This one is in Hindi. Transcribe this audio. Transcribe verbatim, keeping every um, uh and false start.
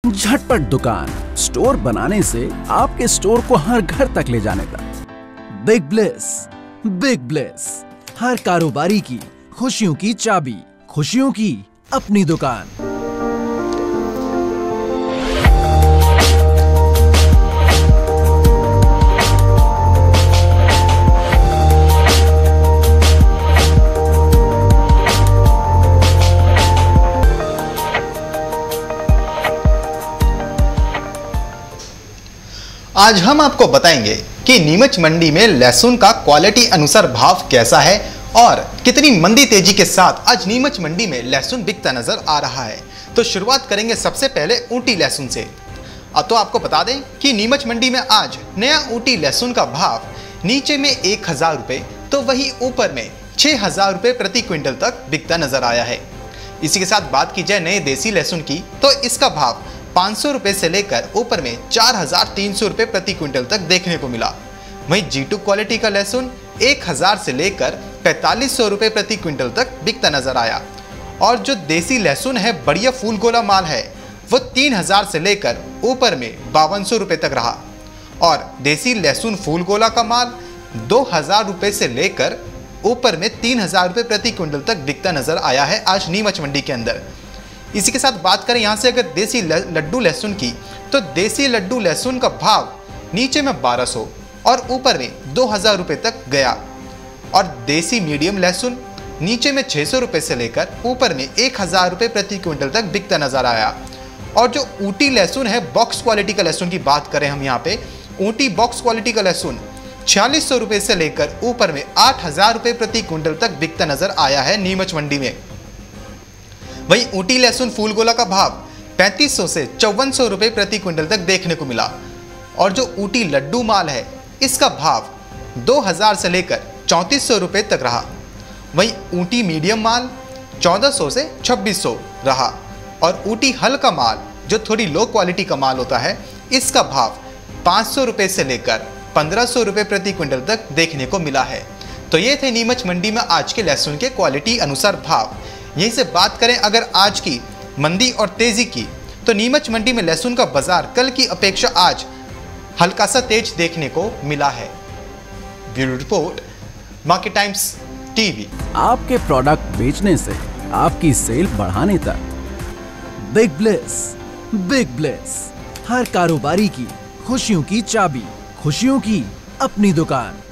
झटपट दुकान, स्टोर बनाने से आपके स्टोर को हर घर तक ले जाने तक। बिग ब्लेस, बिग ब्लेस, हर कारोबारी की खुशियों की चाबी, खुशियों की अपनी दुकान। आज हम आपको बताएंगे कि नीमच मंडी में लहसुन का क्वालिटी अनुसार भाव कैसा है और कितनी मंदी तेजी के साथ आज नीमच मंडी में लहसुन बिकता नजर आ रहा है। तो शुरुआत करेंगे सबसे पहले ऊटी लहसुन से। अब तो आपको बता दें कि नीमच मंडी में आज नया ऊटी लहसुन का भाव नीचे में एक हजार रुपये तो वही ऊपर में छह हजार रुपये प्रति क्विंटल तक बिकता नजर आया है। इसी के साथ बात की जाए नए देसी लहसुन की तो इसका भाव पाँच सौ रुपए से लेकर ऊपर में चार हजार तीन सौ रुपए प्रति क्विंटल तक देखने को मिला। वहीं जी टू क्वालिटी का लहसुन एक हजार से लेकर पैंतालीस सौ रुपए प्रति क्विंटल तक बिकता नजर आया। और जो देसी लहसुन है बढ़िया फूल गोला माल है वो तीन हजार से लेकर ऊपर में बावन सौ रुपए तक रहा। और देसी लहसुन फूल गोला का माल दो हजार रुपए से लेकर ऊपर में तीन हजार रुपए प्रति क्विंटल तक बिकता नजर आया है आज नीमच मंडी के अंदर। इसी के साथ बात करें यहाँ से अगर देसी लड्डू लहसुन की तो देसी लड्डू लहसुन का भाव नीचे में बारह सौ और ऊपर में दो हजार रुपये तक गया। और देसी मीडियम लहसुन नीचे में छः सौ रुपये से लेकर ऊपर में एक हजार रुपये प्रति क्विंटल तक बिकता नजर आया। और जो ऊटी लहसुन है बॉक्स क्वालिटी का लहसुन की बात करें हम यहाँ पे ऊटी बॉक्स क्वालिटी का लहसुन छियालीस सौ रुपये से लेकर ऊपर में आठ हजार रुपये प्रति क्विंटल तक बिकता नजर आया है नीमच मंडी में। वहीं ऊटी लहसुन फूल गोला का भाव पैंतीस सौ से चौवन सौ रुपये प्रति क्विंटल तक देखने को मिला। और जो ऊटी लड्डू माल है इसका भाव दो हजार से लेकर चौंतीस सौ रुपये तक रहा। वहीं ऊटी मीडियम माल चौदह सौ से छब्बीस सौ रहा। और ऊटी हल्का माल जो थोड़ी लो क्वालिटी का माल होता है इसका भाव पाँच सौ रुपये से लेकर पंद्रह सौ रुपये प्रति क्विंटल तक देखने को मिला है। तो ये थे नीमच मंडी में आज के लहसुन के क्वालिटी अनुसार भाव। यहीं से बात करें अगर आज की मंदी और तेजी की तो नीमच मंडी में लहसुन का बाजार कल की अपेक्षा आज हल्का सा तेज देखने को मिला है। Bureau report, market times TV. आपके प्रोडक्ट बेचने से आपकी सेल बढ़ाने तक। बिग ब्लेस, बिग ब्लेस, हर कारोबारी की खुशियों की चाबी, खुशियों की अपनी दुकान।